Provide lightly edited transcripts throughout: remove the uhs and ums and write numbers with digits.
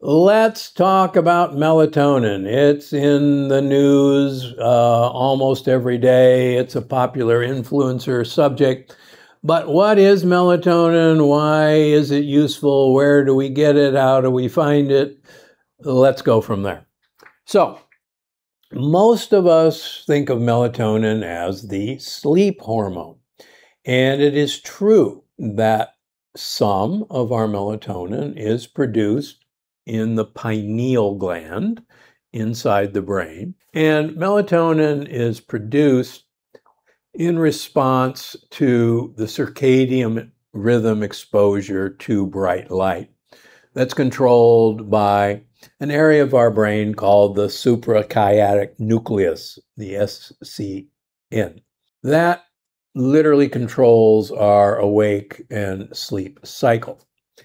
Let's talk about melatonin. It's in the news almost every day. It's a popular influencer subject. But what is melatonin? Why is it useful? Where do we get it? How do we find it? Let's go from there. So, most of us think of melatonin as the sleep hormone. And it is true that some of our melatonin is produced in the pineal gland inside the brain. And melatonin is produced in response to the circadian rhythm exposure to bright light. That's controlled by an area of our brain called the suprachiasmatic nucleus, the SCN. That literally controls our awake and sleep cycle.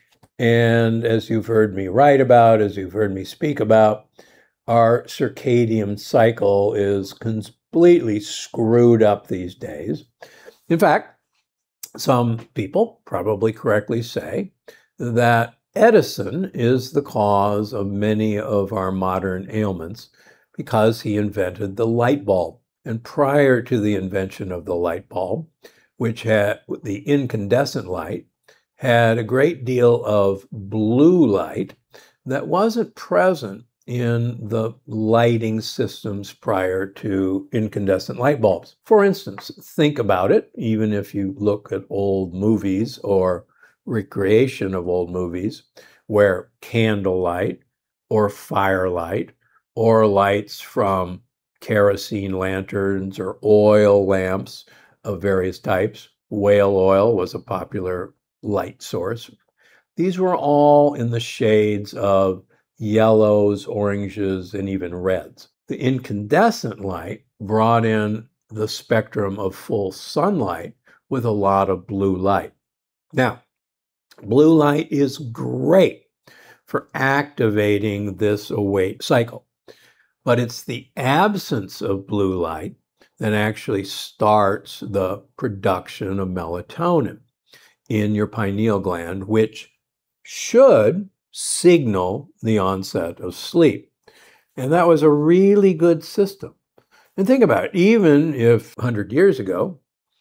And as you've heard me write about, as you've heard me speak about, our circadian cycle is completely screwed up these days. In fact, some people probably correctly say that Edison is the cause of many of our modern ailments because he invented the light bulb. And prior to the invention of the light bulb, which had the incandescent light, had a great deal of blue light that wasn't present in the lighting systems prior to incandescent light bulbs. For instance, think about it, even if you look at old movies or recreation of old movies, where candlelight or firelight or lights from kerosene lanterns or oil lamps of various types. Whale oil was a popular light source. These were all in the shades of yellows, oranges, and even reds. The incandescent light brought in the spectrum of full sunlight with a lot of blue light. Now, blue light is great for activating this awake cycle. But it's the absence of blue light that actually starts the production of melatonin in your pineal gland, which should signal the onset of sleep. And that was a really good system. And think about it, even if 100 years ago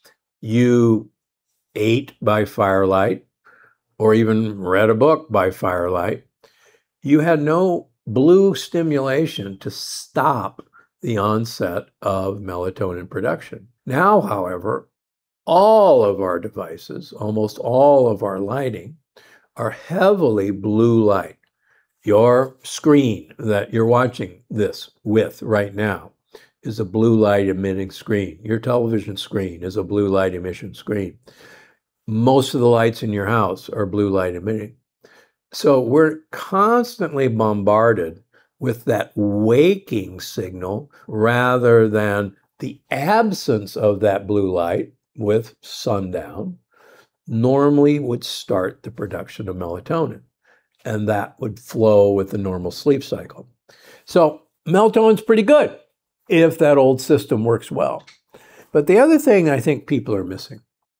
you ate by firelight or even read a book by firelight, you had no blue stimulation to stop the onset of melatonin production. Now, however, all of our devices, almost all of our lighting, are heavily blue light. Your screen that you're watching this with right now is a blue light emitting screen. Your television screen is a blue light emission screen. Most of the lights in your house are blue light emitting. So we're constantly bombarded with that waking signal rather than the absence of that blue light with sundown normally would start the production of melatonin, and that would flow with the normal sleep cycle. So melatonin's pretty good if that old system works well. But the other thing I think people are missing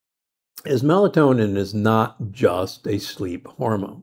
is melatonin is not just a sleep hormone.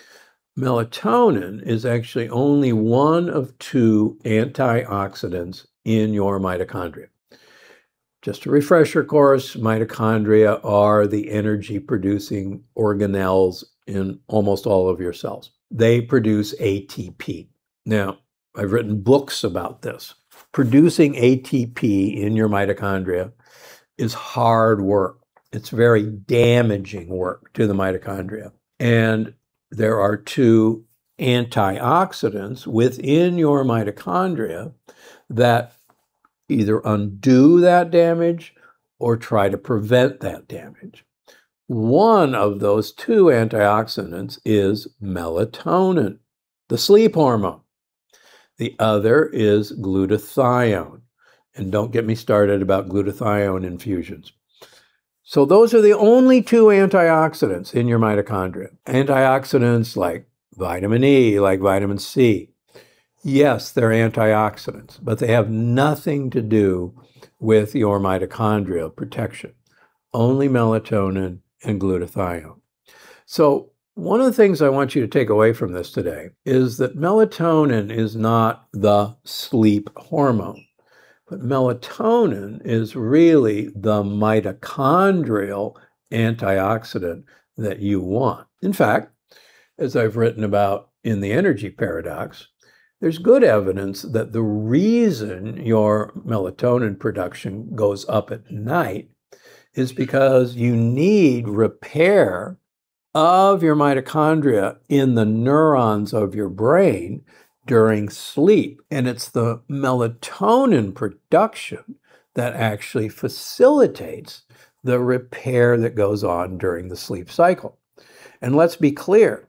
Melatonin is actually only one of two antioxidants in your mitochondria. Just a refresher course, mitochondria are the energy-producing organelles in almost all of your cells. They produce ATP. Now, I've written books about this. Producing ATP in your mitochondria is hard work. It's very damaging work to the mitochondria. And there are two antioxidants within your mitochondria that either undo that damage or try to prevent that damage. One of those two antioxidants is melatonin, the sleep hormone. The other is glutathione. And don't get me started about glutathione infusions. So those are the only two antioxidants in your mitochondria. Antioxidants like vitamin E, like vitamin C. Yes, they're antioxidants, but they have nothing to do with your mitochondrial protection. Only melatonin and glutathione. So One of the things I want you to take away from this today is that melatonin is not the sleep hormone, but melatonin is really the mitochondrial antioxidant that you want. In fact, as I've written about in the energy paradox, there's good evidence that the reason your melatonin production goes up at night is because you need repair of your mitochondria in the neurons of your brain during sleep. And it's the melatonin production that actually facilitates the repair that goes on during the sleep cycle. And let's be clear,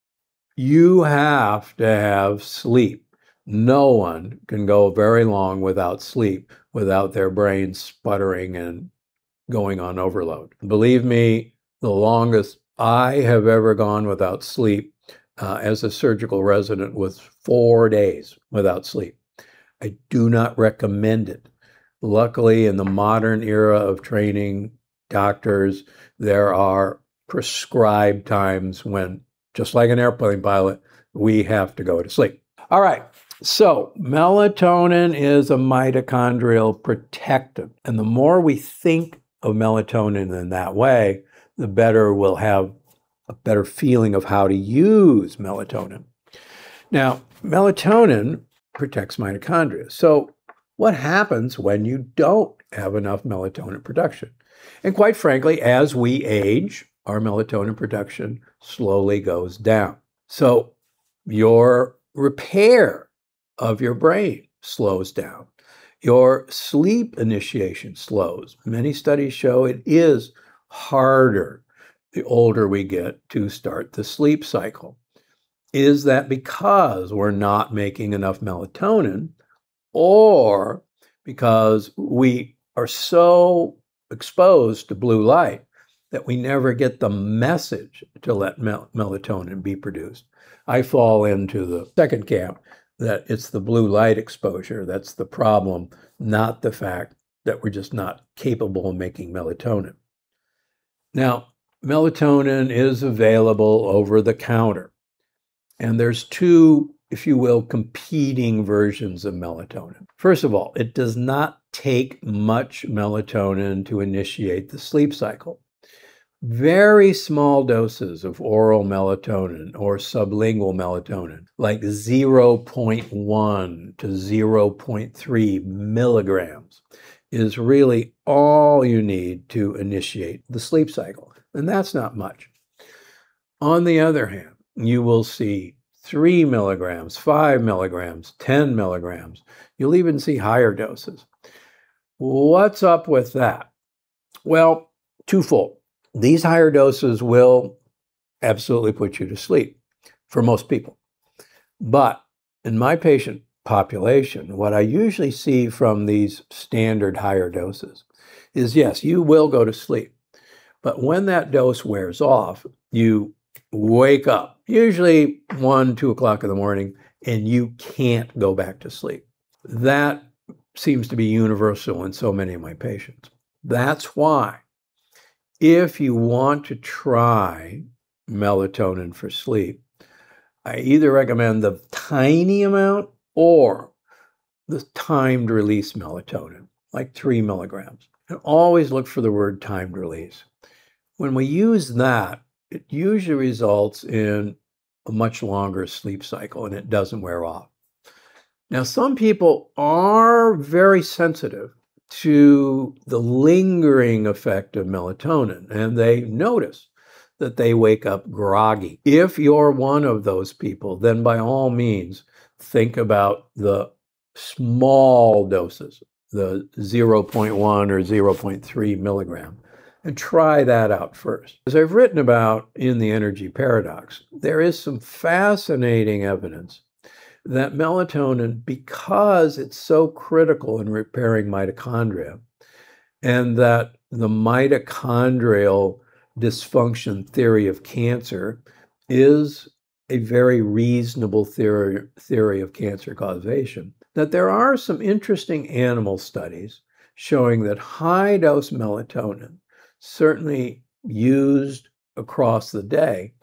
you have to have sleep. No one can go very long without sleep, without their brain sputtering and going on overload. Believe me, the longest I have ever gone without sleep as a surgical resident was 4 days without sleep. I do not recommend it. Luckily, in the modern era of training doctors, there are prescribed times when, just like an airplane pilot, we have to go to sleep. All right, so melatonin is a mitochondrial protectant. And the more we think of melatonin in that way, the better we'll have a better feeling of how to use melatonin. Now, melatonin protects mitochondria. So what happens when you don't have enough melatonin production? And quite frankly, as we age, our melatonin production slowly goes down. So your repair of your brain slows down. Your sleep initiation slows. Many studies show it is harder the older we get to start the sleep cycle. Is that because we're not making enough melatonin, or because we are so exposed to blue light that we never get the message to let melatonin be produced? I fall into the second camp, that it's the blue light exposure that's the problem, not the fact that we're just not capable of making melatonin. Now, melatonin is available over the counter, and there's two, if you will, competing versions of melatonin. First of all, it does not take much melatonin to initiate the sleep cycle. Very small doses of oral melatonin or sublingual melatonin, like 0.1 to 0.3 milligrams, is really all you need to initiate the sleep cycle. And that's not much. On the other hand, you will see 3 milligrams, 5 milligrams, 10 milligrams. You'll even see higher doses. What's up with that? Well, twofold. These higher doses will absolutely put you to sleep for most people. But in my patient population, what I usually see from these standard higher doses is, yes, you will go to sleep. But when that dose wears off, you wake up, usually 1, 2 o'clock in the morning, and you can't go back to sleep. That seems to be universal in so many of my patients. That's why, if you want to try melatonin for sleep, I either recommend the tiny amount or the timed release melatonin, like 3 milligrams. And always look for the word timed release. When we use that, it usually results in a much longer sleep cycle, and it doesn't wear off. Now, some people are very sensitive to the lingering effect of melatonin, and they notice that they wake up groggy. If you're one of those people, then by all means, think about the small doses, the 0.1 or 0.3 milligram, and try that out first. As I've written about in the energy paradox, there is some fascinating evidence that melatonin, because it's so critical in repairing mitochondria, and that the mitochondrial dysfunction theory of cancer is a very reasonable theory of cancer causation, that there are some interesting animal studies showing that high-dose melatonin, certainly used across the day,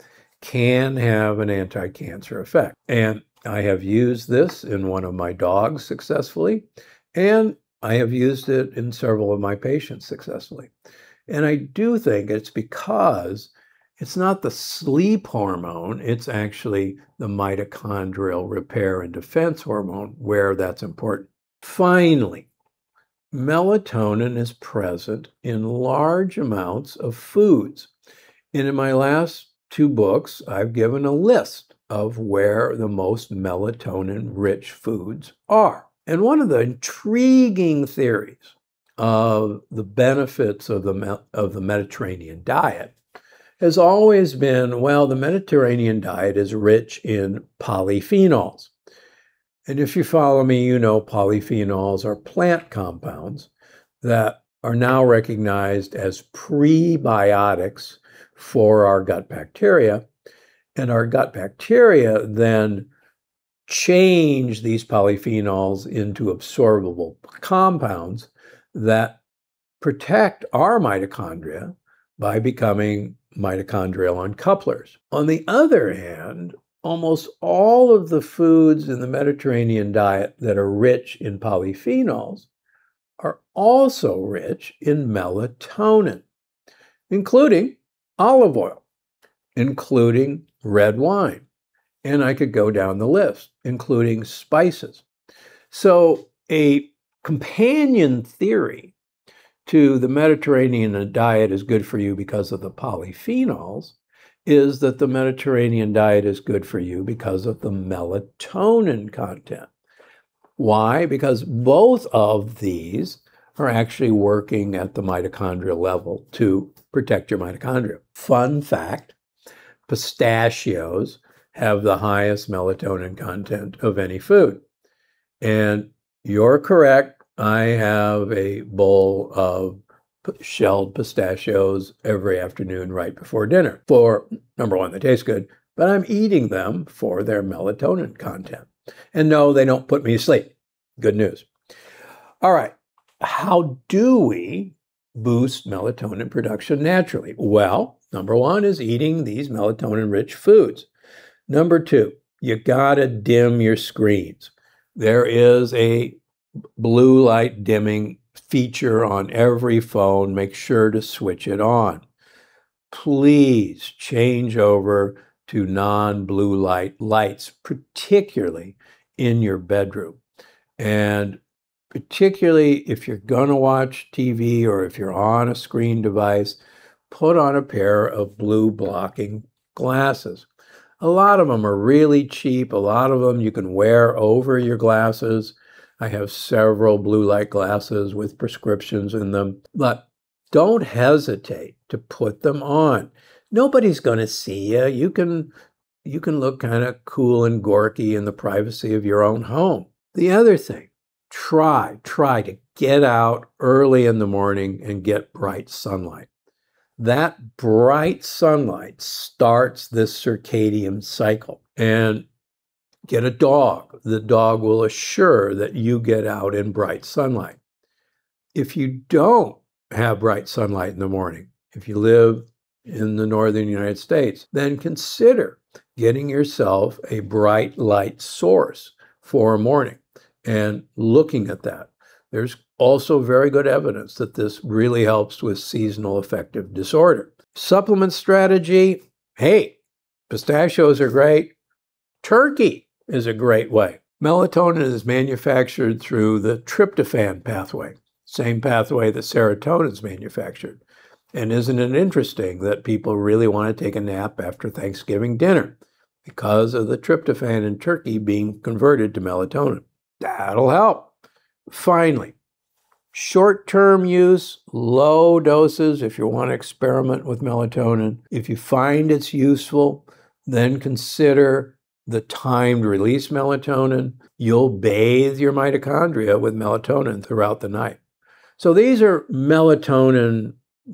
can have an anti-cancer effect. And I have used this in one of my dogs successfully, and I have used it in several of my patients successfully. And I do think it's because it's not the sleep hormone, it's actually the mitochondrial repair and defense hormone where that's important. Finally, melatonin is present in large amounts of foods. And in my last 2 books, I've given a list of where the most melatonin-rich foods are. And one of the intriguing theories of the benefits of the Mediterranean diet has always been, well, the Mediterranean diet is rich in polyphenols. And if you follow me, you know polyphenols are plant compounds that are now recognized as prebiotics for our gut bacteria. And our gut bacteria then change these polyphenols into absorbable compounds that protect our mitochondria by becoming mitochondrial uncouplers. On the other hand, almost all of the foods in the Mediterranean diet that are rich in polyphenols are also rich in melatonin, including olive oil, including red wine. And I could go down the list, including spices. So a companion theory to the Mediterranean diet is good for you because of the polyphenols is that the Mediterranean diet is good for you because of the melatonin content. Why? Because both of these are actually working at the mitochondrial level to protect your mitochondria. Fun fact, pistachios have the highest melatonin content of any food. And you're correct. I have a bowl of shelled pistachios every afternoon right before dinner. For, number one, they taste good, but I'm eating them for their melatonin content. And no, they don't put me to sleep. Good news. All right. How do we boost melatonin production naturally? Well, number one is eating these melatonin-rich foods. Number two, you gotta dim your screens. There is a blue light dimming feature on every phone. Make sure to switch it on. Please change over to non-blue light lights, particularly in your bedroom. And particularly if you're going to watch TV or if you're on a screen device, put on a pair of blue blocking glasses. A lot of them are really cheap. A lot of them you can wear over your glasses. I have several blue light glasses with prescriptions in them, but don't hesitate to put them on. Nobody's going to see you. You can look kind of cool and gorky in the privacy of your own home. The other thing, try to get out early in the morning and get bright sunlight. That bright sunlight starts this circadian cycle. And get a dog. The dog will assure that you get out in bright sunlight. If you don't have bright sunlight in the morning, if you live in the northern United States, then consider getting yourself a bright light source for a morning and looking at that. There's also very good evidence that this really helps with seasonal affective disorder. Supplement strategy, hey, pistachios are great. Turkey is a great way. Melatonin is manufactured through the tryptophan pathway, same pathway that serotonin is manufactured. And isn't it interesting that people really want to take a nap after Thanksgiving dinner because of the tryptophan in turkey being converted to melatonin? That'll help. Finally, short-term use, low doses if you want to experiment with melatonin. If you find it's useful, then consider the timed release melatonin. You'll bathe your mitochondria with melatonin throughout the night. So these are melatonin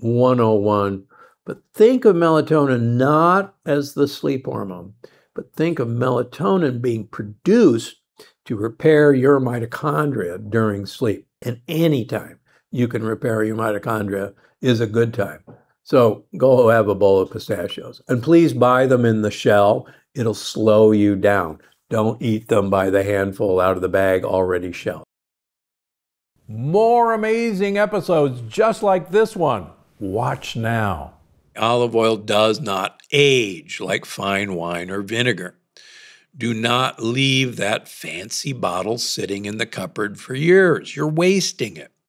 101, but think of melatonin not as the sleep hormone, but think of melatonin being produced to repair your mitochondria during sleep. And any time you can repair your mitochondria is a good time. So go have a bowl of pistachios. And please buy them in the shell. It'll slow you down. Don't eat them by the handful out of the bag already shelled. More amazing episodes just like this one. Watch now. Olive oil does not age like fine wine or vinegar. Do not leave that fancy bottle sitting in the cupboard for years. You're wasting it.